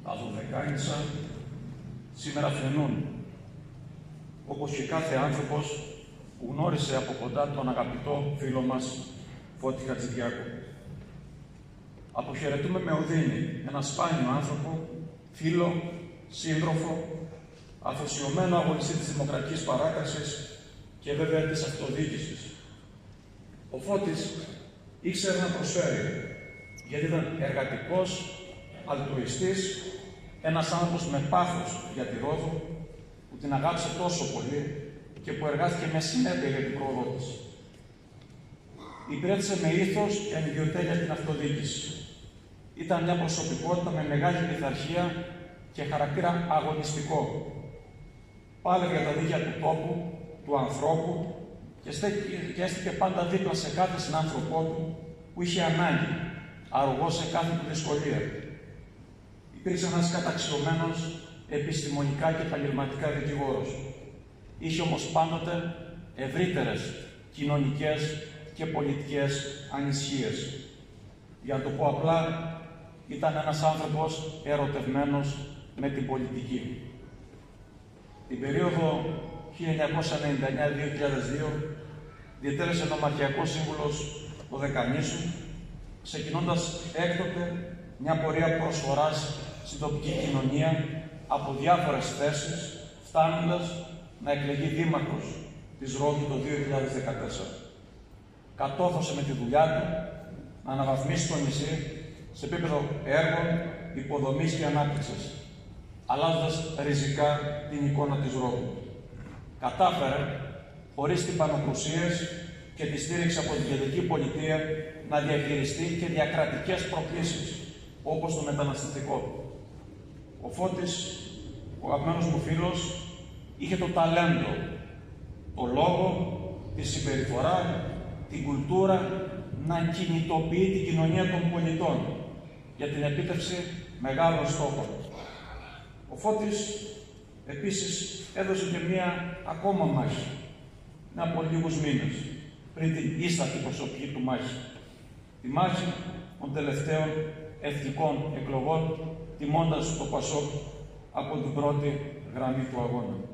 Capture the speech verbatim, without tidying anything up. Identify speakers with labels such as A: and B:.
A: τα Δωδεκάνησα σήμερα φαινούν, όπως και κάθε άνθρωπος που γνώρισε από κοντά τον αγαπητό φίλο μας Φώτη Χατζηδιάκο. Αποχαιρετούμε με οδύνη ένα σπάνιο άνθρωπο, φίλο, σύντροφο, αφοσιωμένο αγωνιστή της δημοκρατικής παράταξης και βέβαια της αυτοδιοίκησης. Ο Φώτης ήξερε να προσφέρει, γιατί ήταν εργατικός, αλτρουιστής, ένας άνθρωπος με πάθος για τη Ρόδο, που την αγάπησε τόσο πολύ και που εργάστηκε με συνέπεια για την πρόοδό της. Υπηρέτησε με ήθος και ανιδιοτέλεια την αυτοδιοίκηση. Ήταν μια προσωπικότητα με μεγάλη πειθαρχία και χαρακτήρα αγωνιστικό. Πάλευε για τα δίκαια του τόπου, του ανθρώπου και έστηκε πάντα δίπλα σε κάθε συνάνθρωπό του που είχε ανάγκη, αρρωγός σε κάθε του δυσκολία. Υπήρξε ένας καταξιωμένος επιστημονικά και επαγγελματικά δικηγόρος. Είχε όμως πάντοτε ευρύτερες κοινωνικές και πολιτικές ανησυχίες. Για να το πω απλά, ήταν ένας άνθρωπος ερωτευμένος με την πολιτική. Την περίοδο χίλια εννιακόσια ενενήντα εννέα με δύο χιλιάδες δύο διετέλεσε νομαρχιακός σύμβουλος του Δεκανήσου, ξεκινώντας έκτοτε μια πορεία προσφοράς στην τοπική κοινωνία από διάφορες θέσεις, φτάνοντας να εκλεγεί δήμαρχος της Ρόδου το δύο χιλιάδες δεκατέσσερα. Κατόρθωσε με τη δουλειά του να αναβαθμίσει το νησί σε επίπεδο έργων, υποδομής και ανάπτυξης, αλλάζοντας ριζικά την εικόνα της Ρόδου. Κατάφερε, χωρίς τυπανοκρουσίες και τη στήριξη από την κεντρική πολιτεία, να διαχειριστεί και διακρατικές προκλήσεις, όπως το μεταναστευτικό. Ο Φώτης, ο αγαπημένος μου φίλος, είχε το ταλέντο, το λόγο, τη συμπεριφορά, την κουλτούρα να κινητοποιεί την κοινωνία των πολιτών για την επίτευξη μεγάλων στόχων. Ο Φώτης επίσης έδωσε και μία ακόμα μάχη, πριν από λίγους μήνες, πριν την ίστατη προσωπική του μάχη. Τη μάχη των τελευταίων εθνικών εκλογών, τιμώντας το Πασόκ από την πρώτη γραμμή του αγώνα.